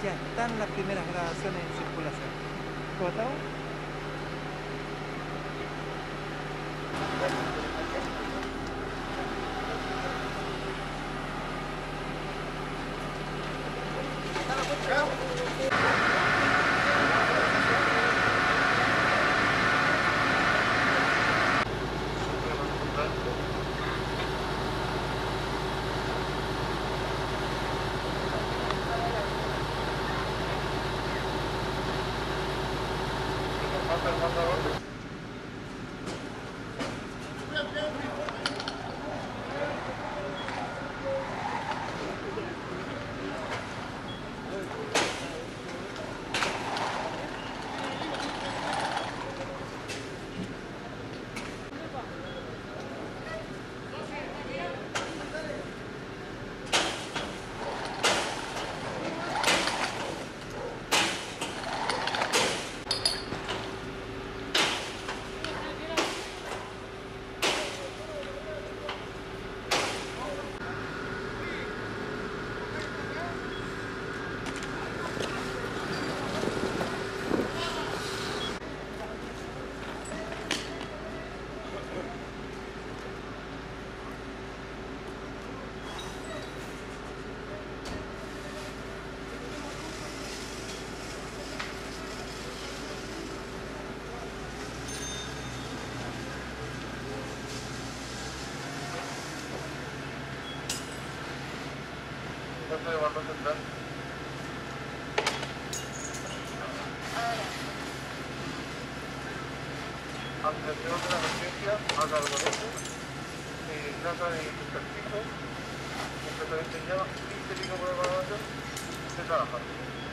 ya están las primeras grabaciones en circulación. ¿Cómo estamos? Ampliación de la emergencia a cargo de eso, trata de expertise, completamente ya, sin técnico por evaluación, de trabajar.